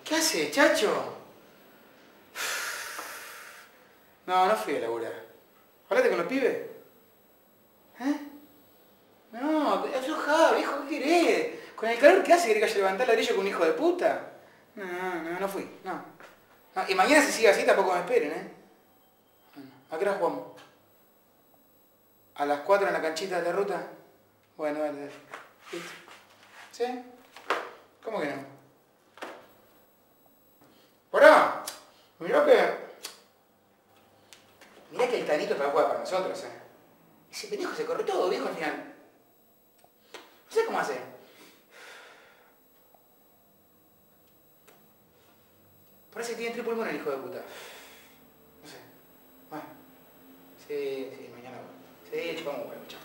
¿Qué hace, chacho? No, no fui a laburar. ¿Hablaste con los pibes? ¿Eh? No, aflojá, viejo, ¿qué querés? Con el calor que hace, ¿querés que haya levantado el ladrillo con un hijo de puta? No fui, no. Y mañana si sigue así tampoco me esperen, ¿eh? Bueno, ¿a qué hora jugamos? ¿A las 4 en la canchita de la ruta? Bueno, dale, dale. ¿Listo? ¿Sí? ¿Cómo que no? ¡Pará! Mirá que el Tanito está jugando para nosotros, ¿eh? Ese pendejo se corre todo, viejo, al final. No sé cómo hace. Parece que tiene triple pulmón el hijo de puta. No sé. Bueno. Sí, mañana voy. Sí, chupamos huevo, chao.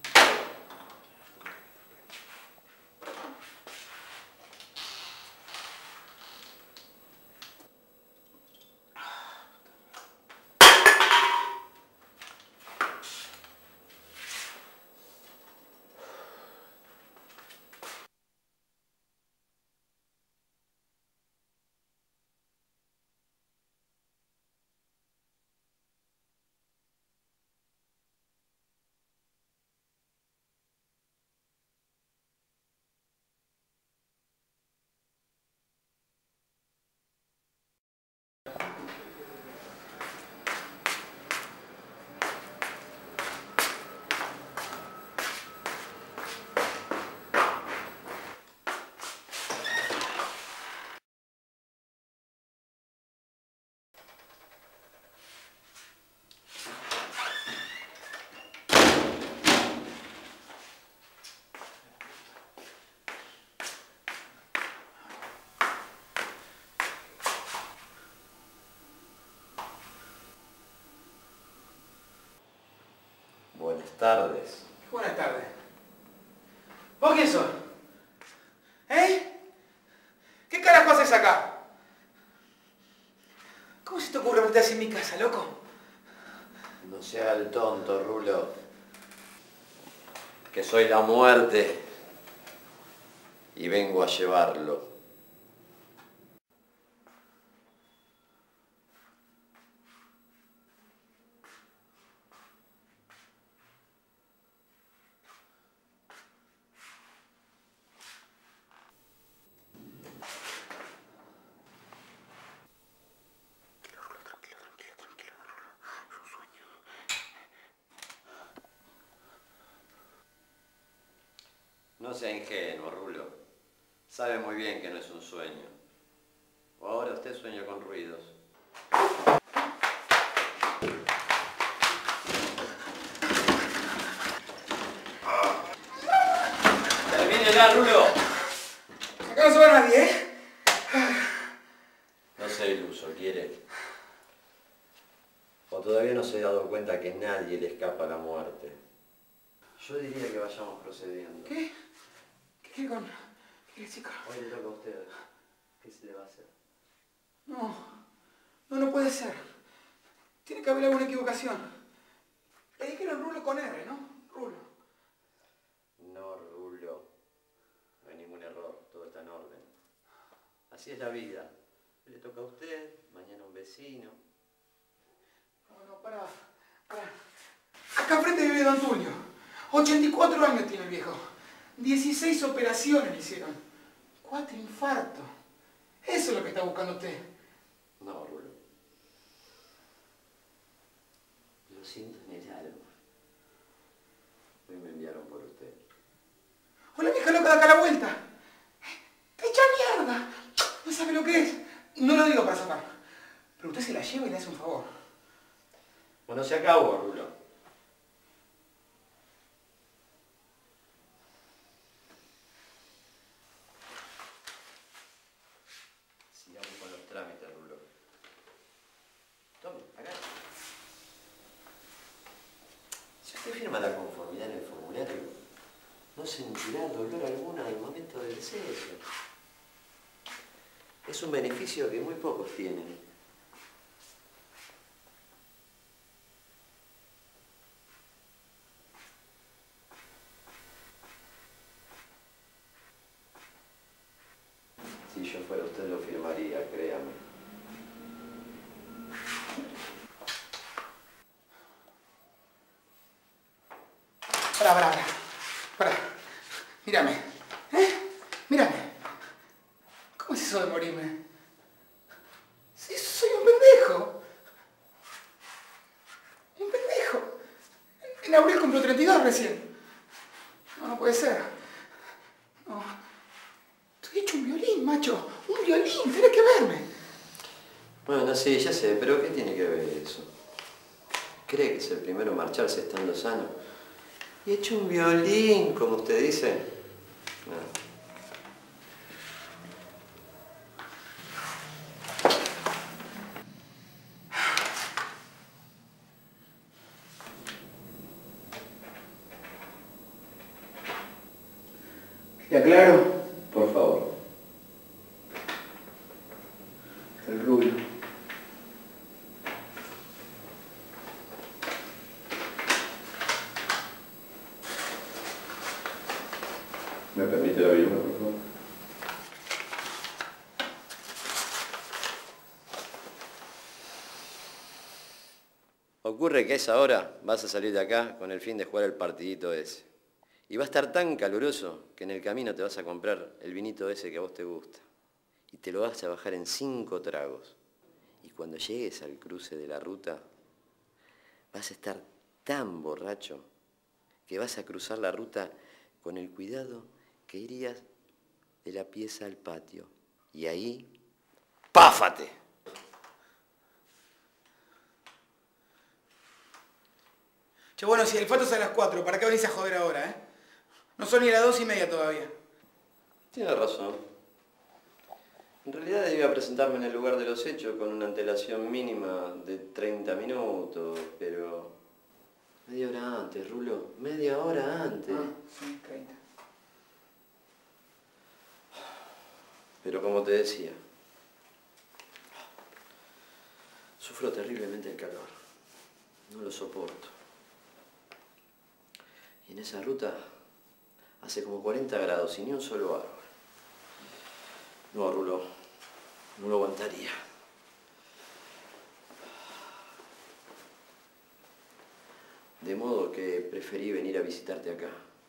Buenas tardes. Buenas tardes. ¿Vos quién sos? ¿Eh? ¿Qué carajo haces acá? ¿Cómo se te ocurre meterse en mi casa, loco? No sea el tonto, Rulo. Que soy la muerte y vengo a llevarlo. No sea ingenuo, Rulo. Sabe muy bien que no es un sueño. O ahora usted sueña con ruidos. ¡Termine ya, Rulo! Acá no se va nadie, ¿eh? No sea iluso, ¿quiere? O todavía no se ha dado cuenta que nadie le escapa a la muerte. Yo diría que vayamos procediendo. ¿Qué? ¿Qué qué, chica? Hoy le toca a usted. ¿Qué se le va a hacer? No puede ser. Tiene que haber alguna equivocación. Le dijeron Rulo con R, ¿no? Rulo. No, Rulo. No hay ningún error. Todo está en orden. Así es la vida. Hoy le toca a usted, mañana a un vecino. No, pará. Acá enfrente vive Don Tulio. 84 años tiene el viejo. 16 operaciones le hicieron. 4 infartos. Eso es lo que está buscando usted. No, Rulo. Lo siento en el alma. Hoy me enviaron por usted. O la vieja loca de acá a la vuelta. ¡Te echa mierda! No sabe lo que es. No lo digo para zafar. Pero usted se la lleva y le hace un favor. Bueno, se acabó, Rulo. Sigamos con los trámites, Rulo. Tome, acá. Si usted firma la conformidad en el formulario, no sentirá dolor alguno en el momento del deceso. Es un beneficio que muy pocos tienen. Si yo fuera usted, lo firmaría. pasaría, créame. Pará. Mírame. Mírame. ¿Cómo es eso de morirme? Sí, soy un pendejo. Un pendejo. En abril cumplo 32 recién. No puede ser. No. Estoy hecho un violín, macho. Un violín, tenés que verme. Bueno, sí, ya sé, pero ¿qué tiene que ver eso? ¿Cree que es el primero en marcharse estando sano? Y hecho un violín, como usted dice. No. ¿Ya claro? Por favor. El rubio. ¿Me permite la birra, por favor? Ocurre que a esa hora vas a salir de acá con el fin de jugar el partidito ese. Y va a estar tan caluroso que en el camino te vas a comprar el vinito ese que a vos te gusta. Y te lo vas a bajar en 5 tragos. Y cuando llegues al cruce de la ruta, vas a estar tan borracho que vas a cruzar la ruta con el cuidado que irías de la pieza al patio. Y ahí, ¡páfate! Che, bueno, si el fato es a las 4, ¿para qué venís a joder ahora, No son ni las 2:30 todavía. Tienes razón. En realidad debía presentarme en el lugar de los hechos con una antelación mínima de 30 minutos, pero... Media hora antes, Rulo. Media hora antes. Ah, sí, 30. Pero como te decía, sufro terriblemente el calor. No lo soporto. Y en esa ruta hace como 40 grados y ni un solo árbol. No, Rulo, no lo aguantaría. De modo que preferí venir a visitarte acá.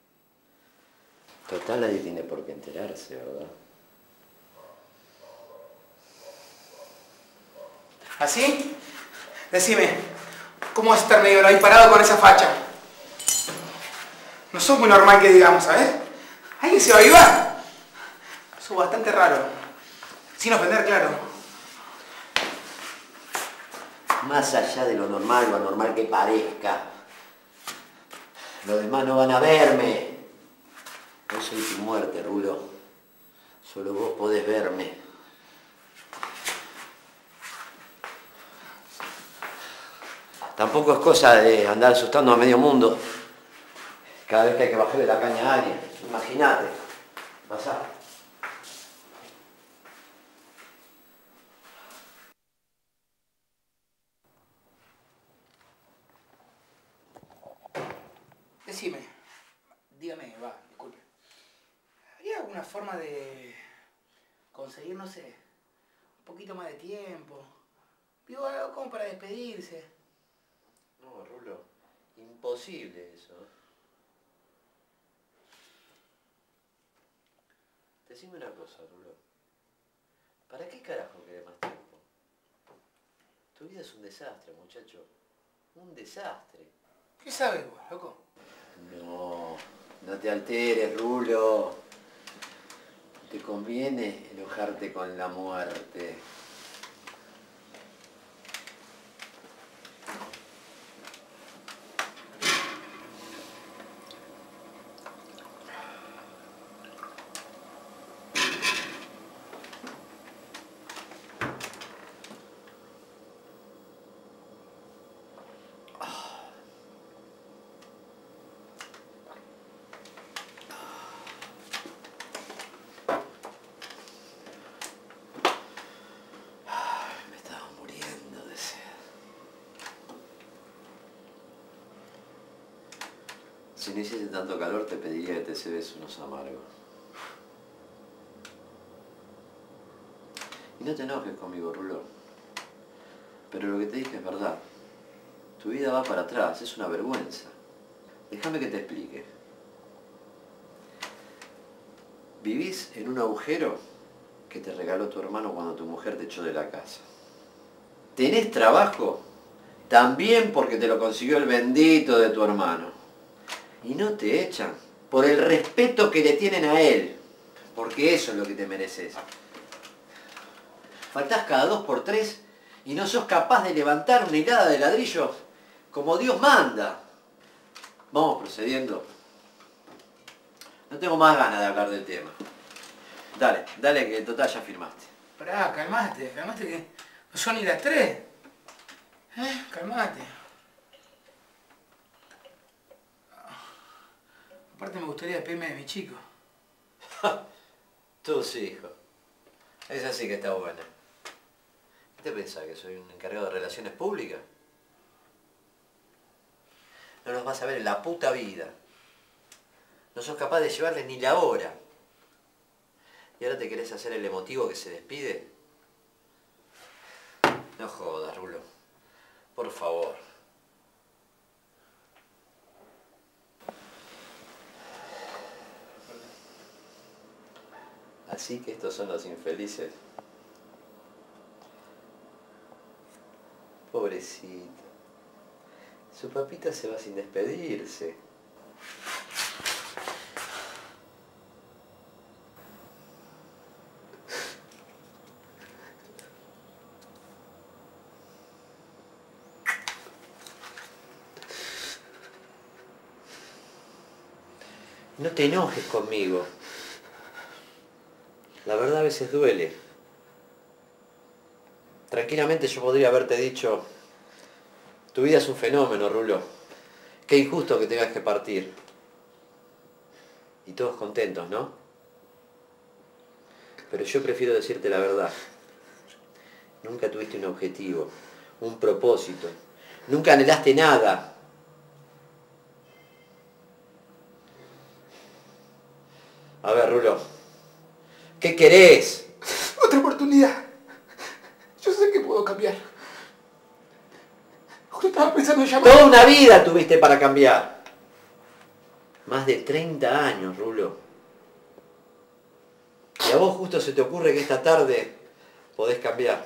Total, nadie tiene por qué enterarse, ¿verdad? ¿Así? Decime, ¿cómo vas a estar media hora ahí parado con esa facha? No sos muy normal que digamos, ¿sabes? ¿Alguien se va a avivar? Sos bastante raro. Sin ofender, claro. Más allá de lo normal o anormal que parezca, los demás no van a verme. Yo soy tu muerte, Rulo. Solo vos podés verme. Tampoco es cosa de andar asustando a medio mundo cada vez que hay que bajarle la caña a alguien. Imagínate. Pasá. Decime, dígame, disculpe. ¿Habría alguna forma de conseguir, no sé, un poquito más de tiempo? Digo, algo como para despedirse. No, Rulo, imposible eso. Decime una cosa, Rulo. ¿Para qué carajo querés más tiempo? Tu vida es un desastre, muchacho. Un desastre. ¿Qué sabes vos, loco? No, no te alteres, Rulo. Te conviene enojarte con la muerte. Me estaba muriendo de sed. Si no hiciese tanto calor, te pediría que te cebes unos amargos. Y no te enojes conmigo, Rulo. Pero lo que te dije es verdad. Tu vida va para atrás, es una vergüenza. Déjame que te explique. Vivís en un agujero que te regaló tu hermano cuando tu mujer te echó de la casa. ¿Tenés trabajo? También porque te lo consiguió el bendito de tu hermano. Y no te echan por el respeto que le tienen a él. Porque eso es lo que te mereces. Faltás cada 2 por 3 y no sos capaz de levantar una hilada de ladrillos como Dios manda. Vamos procediendo. No tengo más ganas de hablar del tema. Dale, dale que total ya firmaste. Pará, calmate que no son ni las 3. Calmate. Aparte me gustaría despedirme de mi chico. Tú sí, hijo. Esa sí que está buena. ¿Qué te pensás, que soy un encargado de relaciones públicas? No los vas a ver en la puta vida. No sos capaz de llevarles ni la hora. ¿Y ahora te querés hacer el emotivo que se despide? No jodas, Rulo. Por favor. Así que estos son los infelices. Pobrecito. Su papita se va sin despedirse. No te enojes conmigo. La verdad a veces duele. Tranquilamente yo podría haberte dicho, tu vida es un fenómeno, Rulo. Qué injusto que tengas que partir. Y todos contentos, ¿no? Pero yo prefiero decirte la verdad. Nunca tuviste un objetivo, un propósito. Nunca anhelaste nada. A ver, Rulo, ¿qué querés? Otra oportunidad. Yo sé que puedo cambiar. Justo estaba pensando en llamar. Toda una vida tuviste para cambiar. Más de 30 años, Rulo. Y a vos justo se te ocurre que esta tarde podés cambiar.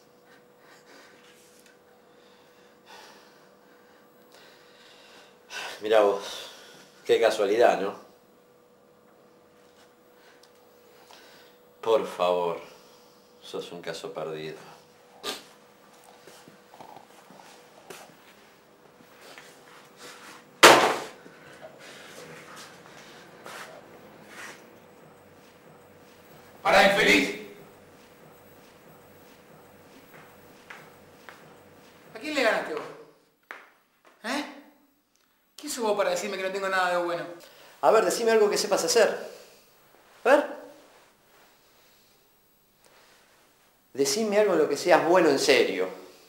Mirá vos, qué casualidad, ¿no? Por favor, sos un caso perdido. ¡Para infeliz! ¿A quién le ganaste vos? ¿Quién sos vos para decirme que no tengo nada de bueno? A ver, decime algo que sepas hacer. A ver. Decime algo en lo que seas bueno en serio.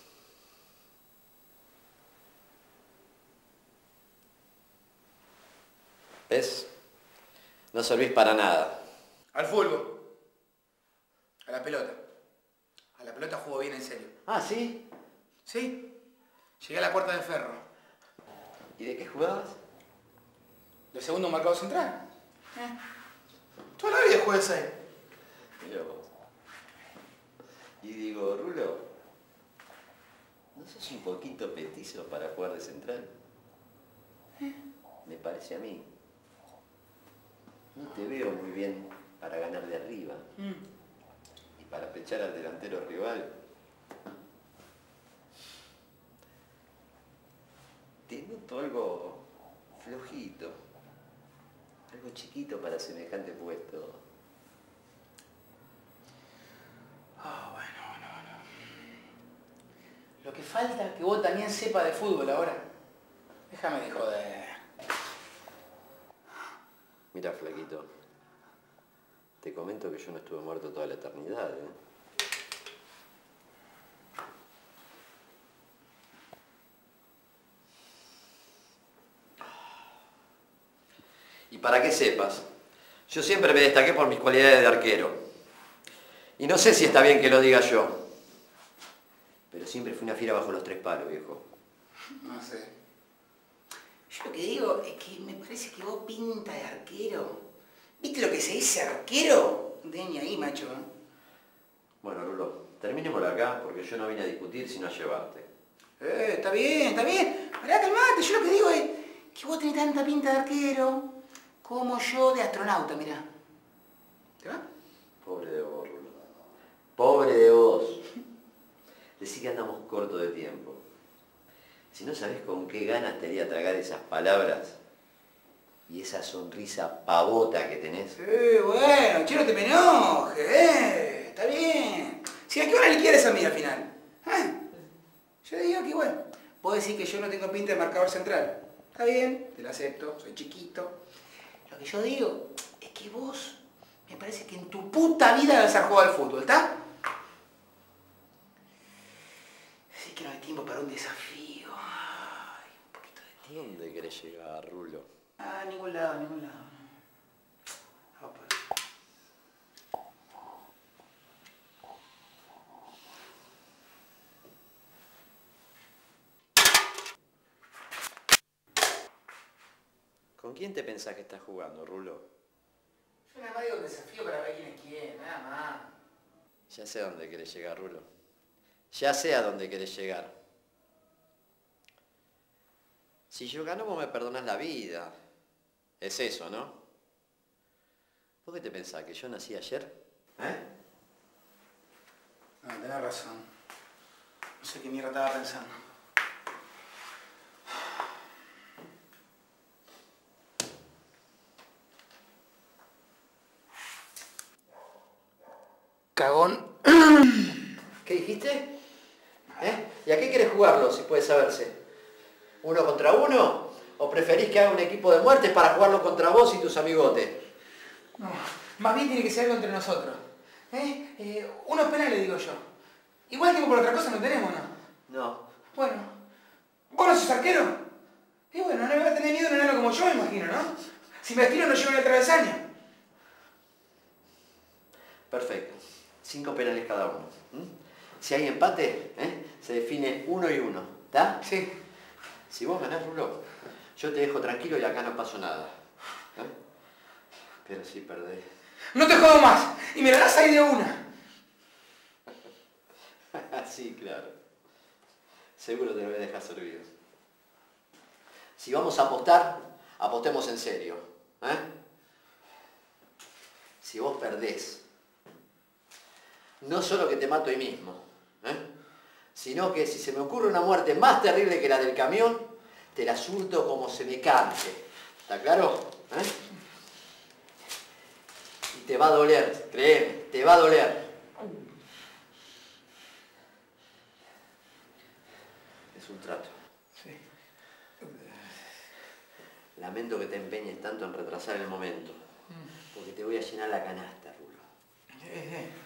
¿Ves? No servís para nada. Al fútbol. A la pelota. A la pelota juego bien en serio. Ah, ¿sí? ¿Sí? Llegué a la Puerta del Ferro. ¿Y de qué jugabas? De segundo marcado central. Toda la vida jugué ahí. Mirá vos. Y digo, Rulo, ¿no sos un poquito petizo para jugar de central? Me parece a mí. No te veo muy bien para ganar de arriba. Y para pechar al delantero rival. Te noto algo flojito. Algo chiquito para semejante puesto. Bueno. Lo que falta es que vos también sepas de fútbol ahora. Déjame de joder. Mira, flaquito, te comento que yo no estuve muerto toda la eternidad, ¿eh? Y para que sepas, yo siempre me destaqué por mis cualidades de arquero. Y no sé si está bien que lo diga yo. Pero siempre fui una fiera bajo los 3 palos, viejo. No sé. Yo lo que digo es que me parece que vos pinta de arquero. ¿Viste lo que se dice arquero? No tenés ni ahí, macho. Bueno, Rulo, terminémoslo acá porque yo no vine a discutir sino a llevarte. Está bien, está bien. Pará, calmate. Yo lo que digo es que vos tenés tanta pinta de arquero como yo de astronauta, mirá. ¿Te va? Pobre de vos, Rulo. Pobre de vos. Decí que andamos cortos de tiempo. Si no sabés con qué ganas te haría tragar esas palabras y esa sonrisa pavota que tenés. Bueno, che, no te me enojes, está bien. Si a qué hora le quieres a mí al final. Yo digo que bueno, vos decís que yo no tengo pinta de marcador central. Está bien, te lo acepto, soy chiquito. Lo que yo digo es que vos, me parece que en tu puta vida vas a jugar al fútbol, ¿está? Así que no hay tiempo para un desafío. Ay, un poquito de tiempo. ¿A dónde querés llegar, Rulo? A ningún lado, a ningún lado. Opa. ¿Con quién te pensás que estás jugando, Rulo? Yo nada más digo un desafío para ver quién es quién, nada más. Ya sé a dónde querés llegar, Rulo. Ya sé a dónde querés llegar. Si yo gano, vos me perdonás la vida. Es eso, ¿no? ¿Vos qué te pensás, que yo nací ayer? No, tenés razón. No sé qué mierda estaba pensando. Cagón. ¿Qué dijiste? ¿Y a qué querés jugarlo, si puede saberse? ¿1 contra 1? ¿O preferís que haga un equipo de muertes para jugarlo contra vos y tus amigotes? No, más bien tiene que ser algo entre nosotros. Unos penales, digo yo. Igual tiempo por otra cosa no tenemos, ¿no? No. Bueno. ¿Vos no sos arquero? Y bueno, no me vas a tener miedo a un enano como yo, me imagino, ¿no? Si me estiro no llevo en el travesaño. Perfecto. 5 penales cada uno. Si hay empate, se define 1 y 1. ¿Está? Sí. Si vos ganás, Rulo, yo te dejo tranquilo y acá no pasó nada. Pero si perdés... No te jodo más. Y me la das ahí de una. Sí, claro. Seguro te lo voy a dejar servido. Si vamos a apostar, apostemos en serio. Si vos perdés, no solo que te mato ahí mismo, sino que si se me ocurre una muerte más terrible que la del camión, te la surto como se me cante. ¿Está claro? Y te va a doler, créeme, te va a doler. Es un trato. Sí. Lamento que te empeñes tanto en retrasar el momento, porque te voy a llenar la canasta, Rulo.